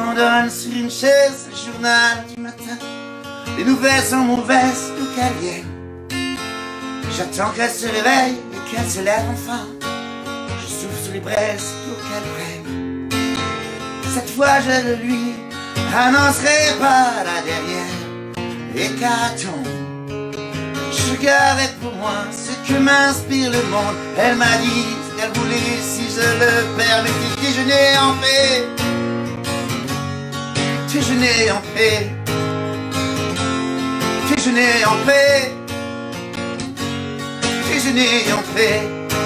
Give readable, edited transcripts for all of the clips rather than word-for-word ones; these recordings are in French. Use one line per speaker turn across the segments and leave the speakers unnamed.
J'abandonne sur une chaise le journal du matin. Les nouvelles sont mauvaises, d'où qu'elles viennent. J'attends qu'elle se réveille et qu'elle se lève enfin. Je souffle sur les braises pour qu'elle prenne. Cette fois je le lui annoncerai pas la dernière hécatombe. Je garderai pour moi ce que m'inspire le monde. Elle m'a dit qu'elle voulait, si je le permettais, déjeuner en paix. Déjeuner en paix. Déjeuner en paix. Déjeuner en paix.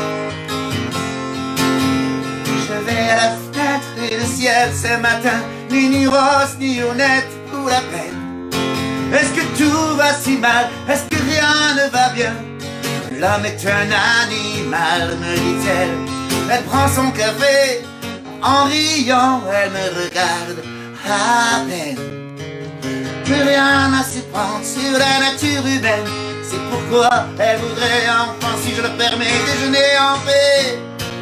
Je vais à la fenêtre et le ciel ce matin n'est ni rose ni honnête pour la peine. Est-ce que tout va si mal? Est-ce que rien ne va bien? L'homme est un animal, me dit-elle. Elle prend son café, en riant, elle me regarde à peine. Plus rien à se prendre sur la nature humaine. C'est pourquoi elle voudrait enfin, si je le permets, déjeuner en paix.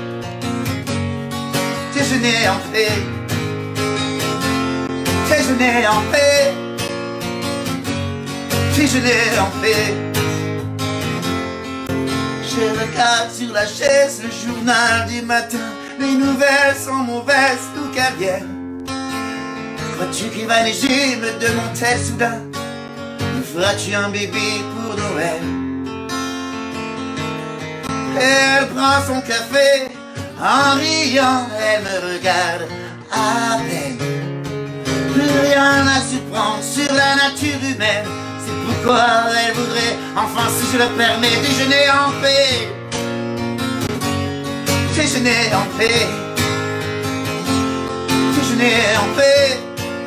Déjeuner en paix. Déjeuner en paix. Déjeuner en paix. Je regarde sur la chaise le journal du matin. Les nouvelles sont mauvaises, d'où qu'elles viennent. Crois-tu qu'il va neiger, me demande-t-elle soudain. Me feras-tu un bébé pour Noël? Elle prend son café, en riant, elle me regarde à peine. Plus rien à surprendre sur la nature humaine. C'est pourquoi elle voudrait, enfin si je le permets, déjeuner en paix. Déjeuner en paix. Déjeuner en paix.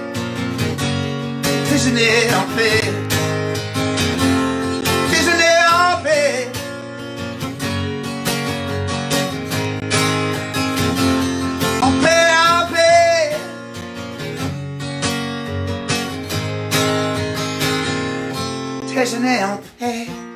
Déjeuner en paix. Déjeuner en paix. En paix, en paix. Déjeuner en paix.